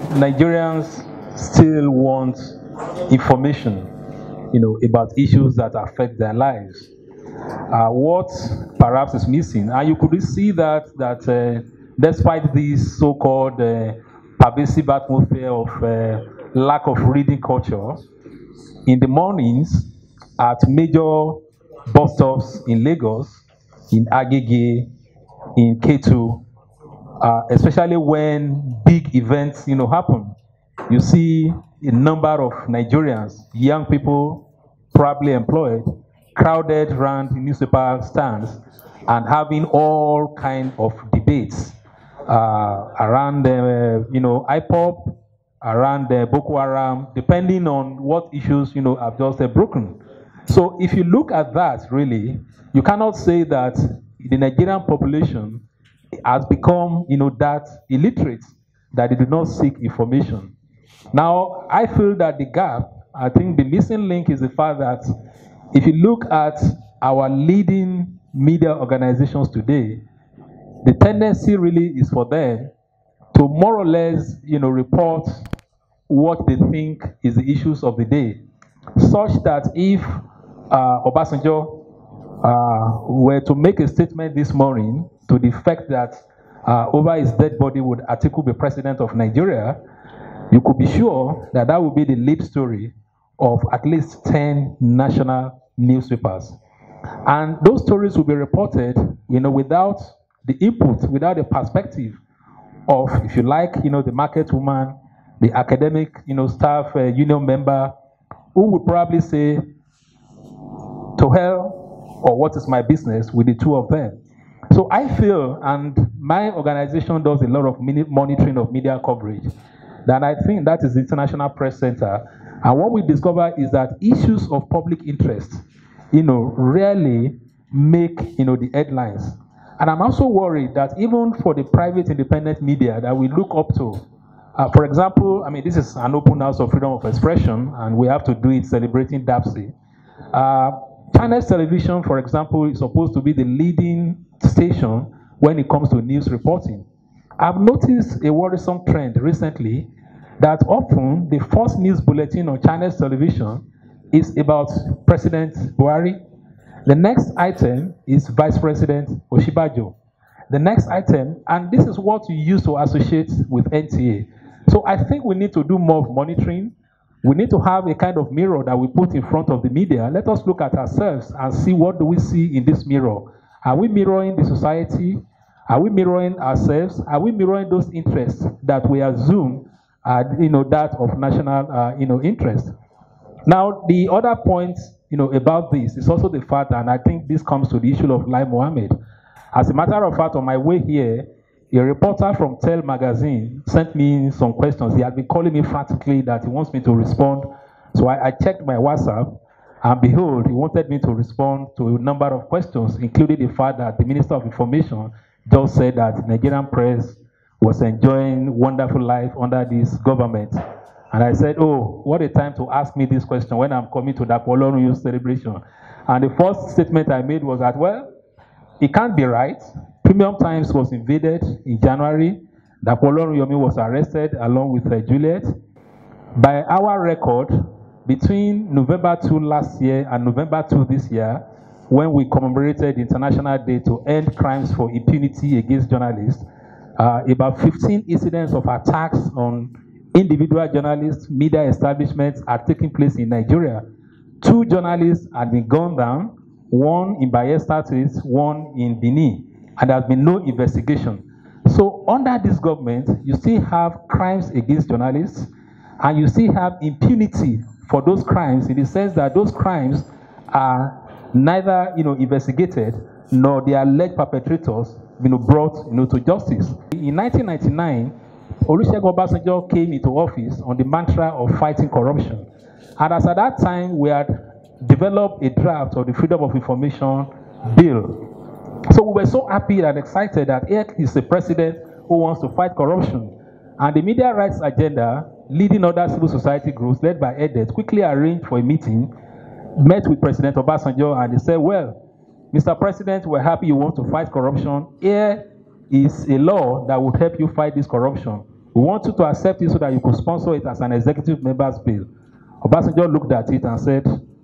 Nigerians still want information, about issues that affect their lives. What perhaps is missing, and you could see that despite this so-called pervasive atmosphere of lack of reading culture, in the mornings at major bus stops in Lagos, in Agege, in Ketu, especially when big events, happen, you see a number of Nigerians, young people, probably employed, crowded around newspaper stands and having all kind of debates around, IPOP, around Boko Haram, depending on what issues, have just broken. So if you look at that, really, you cannot say that the Nigerian population has become, that illiterate, that they do not seek information. Now, I feel that the gap, I think the missing link is the fact that if you look at our leading media organizations today, the tendency really is for them to more or less, report what they think is the issues of the day, such that if Obasanjo were to make a statement this morning to the effect that over his dead body would Atiku be president of Nigeria, you could be sure that that would be the lead story of at least 10 national newspapers. And those stories will be reported, without the input, without the perspective of, if you like, the market woman, the academic, staff union member, who would probably say, to hell, or what is my business with the two of them. So I feel, and my organization does a lot of monitoring of media coverage, that I think that is the International Press Center. And what we discover is that issues of public interest, rarely make, the headlines. And I'm also worried that even for the private independent media that we look up to, for example, this is an open house of freedom of expression, and we have to do it celebrating DAPSI. China's television, for example, is supposed to be the leading station when it comes to news reporting. I've noticed a worrisome trend recently that often the first news bulletin on China's television is about President Buhari. The next item is Vice President Oshibajo. The next item, and this is what you use to associate with NTA. So I think we need to do more of monitoring. We need to have a kind of mirror that we put in front of the media. Let us look at ourselves and see what do we see in this mirror. Are we mirroring the society? Are we mirroring ourselves? Are we mirroring those interests that we assume are, that of national, interest? Now, the other point, about this is also the fact, and I think this comes to the issue of Lai Mohammed. As a matter of fact, on my way here, a reporter from Tel magazine sent me some questions. He had been calling me frantically that he wants me to respond. So I checked my WhatsApp, and behold, he wanted me to respond to a number of questions, including the fact that the Minister of Information just said that the Nigerian press was enjoying wonderful life under this government. And I said, oh, what a time to ask me this question when I'm coming to Dapo Olorunyomi celebration. And the first statement I made was that, well, it can't be right. Premium Times was invaded in January. Dapo Olorunyomi was arrested along with Juliet. By our record, between November 2 last year and November 2 this year, when we commemorated the International Day to End Crimes for Impunity Against Journalists, about 15 incidents of attacks on individual journalists, media establishments are taking place in Nigeria. 2 journalists had been gunned down, one in Bayelsa State, one in Benin, and there has been no investigation. So under this government, you still have crimes against journalists, and you still have impunity for those crimes, in the sense that those crimes are neither investigated nor the alleged perpetrators brought to justice. In 1999, Olusegun Obasanjo came into office on the mantra of fighting corruption. And as at that time, we had developed a draft of the Freedom of Information Bill. So we were so happy and excited that here is a president who wants to fight corruption. And the media rights agenda, leading other civil society groups, led by EDET, quickly arranged for a meeting, met with President Obasanjo, and they said, well, Mr. President, we're happy you want to fight corruption. Here is a law that would help you fight this corruption. We want you to accept it so that you could sponsor it as an executive member's bill. Obasanjo looked at it and said,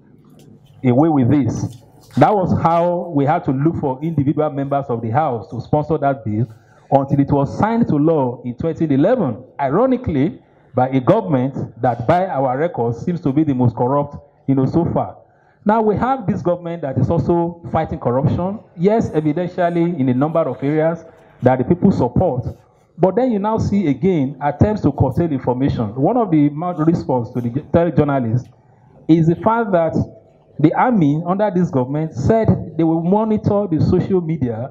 away with this. That was how we had to look for individual members of the House to sponsor that bill until it was signed to law in 2011, ironically, by a government that, by our records, seems to be the most corrupt, so far. Now we have this government that is also fighting corruption. Yes, evidentially in a number of areas that the people support. But then you now see again attempts to curtail information. One of the response to the telejournalists is the fact that the army under this government said they will monitor the social media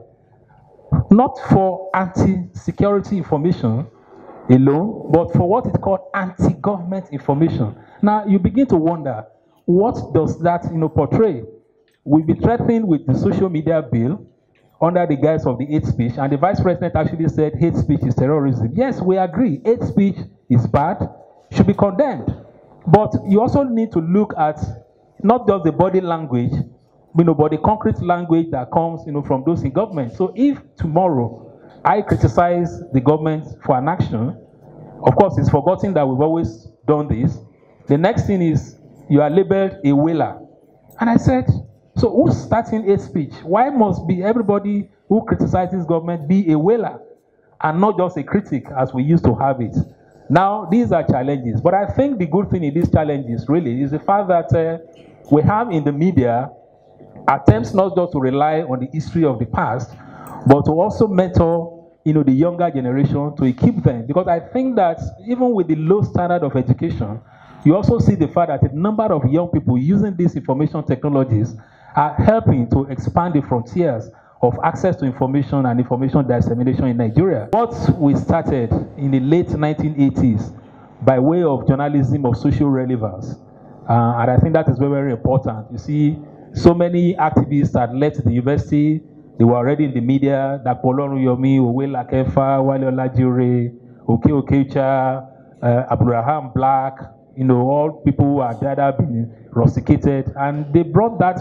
not for anti-security information alone, but for what is called anti-government information. Now you begin to wonder, what does that portray? We'll be threatened with the social media bill under the guise of the hate speech, and the vice president actually said hate speech is terrorism. Yes, we agree, hate speech is bad, should be condemned. But you also need to look at not just the body language, but the concrete language that comes from those in government. So if tomorrow I criticize the government for an action, of course it's forgotten that we've always done this. The next thing is you are labeled a whaler. And I said, so who's starting hate speech? Why must be everybody who criticizes government be a whaler and not just a critic as we used to have it? Now, these are challenges. But I think the good thing in these challenges really is the fact that we have in the media attempts not just to rely on the history of the past, but to also mentor the younger generation to equip them. Because I think that even with the low standard of education, you also see the fact that a number of young people using these information technologies are helping to expand the frontiers of access to information and information dissemination in Nigeria. What we started in the late 1980s by way of journalism of social relevance, and I think that is very, very important. You see, so many activists had left the university, they were already in the media, Dapo Olorunyomi, Owe Lakefa, Wale Olajire, Oke Okecha, Abraham Black, all people who had either been rusticated, and they brought that,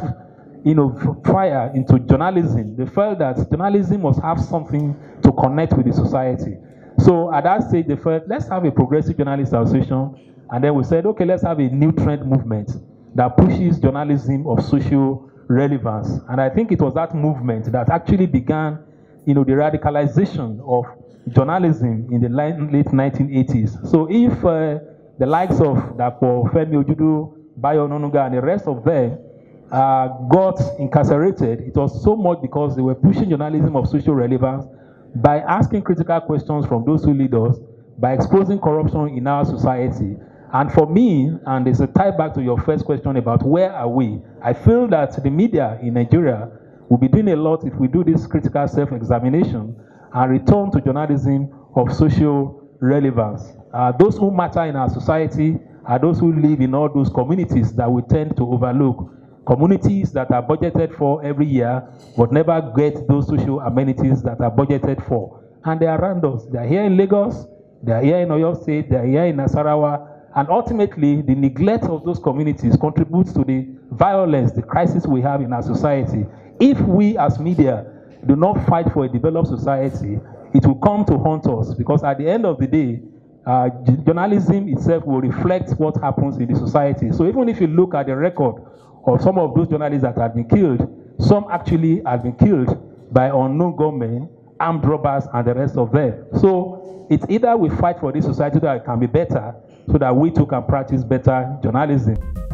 fire into journalism. They felt that journalism must have something to connect with the society. So at that stage, they felt, let's have a progressive journalist association, and then we said, okay, let's have a new trend movement that pushes journalism of social relevance. And I think it was that movement that actually began, the radicalization of journalism in the late 1980s. So if the likes of Dapo, Femi Ojudu, Bayo Ononuga, and the rest of them got incarcerated, it was so much because they were pushing journalism of social relevance by asking critical questions from those who lead us, by exposing corruption in our society. And for me, and there's a tie back to your first question about where are we, I feel that the media in Nigeria will be doing a lot if we do this critical self-examination and return to journalism of social relevance. Those who matter in our society are those who live in all those communities that we tend to overlook. Communities that are budgeted for every year, but never get those social amenities that are budgeted for. And they are around us. They are here in Lagos, they are here in Oyo State, they are here in Nasarawa, and ultimately, the neglect of those communities contributes to the violence, the crisis we have in our society. If we as media do not fight for a developed society, it will come to haunt us, because at the end of the day, journalism itself will reflect what happens in the society. So even if you look at the record of some of those journalists that have been killed, some actually have been killed by unknown gunmen, armed robbers, and the rest of them. So it's either we fight for this society that it can be better, so that we too can practice better journalism.